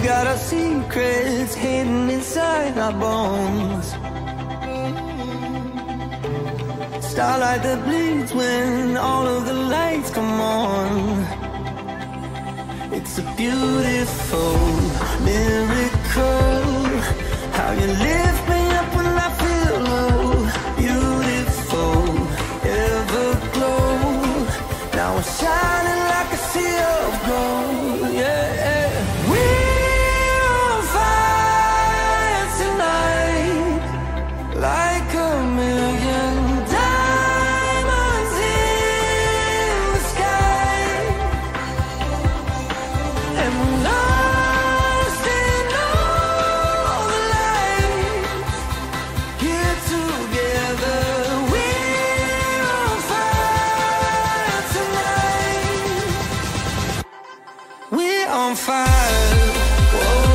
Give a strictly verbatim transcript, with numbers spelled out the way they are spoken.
got our secrets hidden inside our bones. Starlight that bleeds when all of the lights come on. It's a beautiful miracle, how you lift me up when I feel low. Beautiful, everglow, now we're shining like a sea of gold. Yeah, we're on fire tonight, like a million diamonds in the sky. And we're lost in all the lights, here together. We're on fire tonight. We're on fire. Whoa.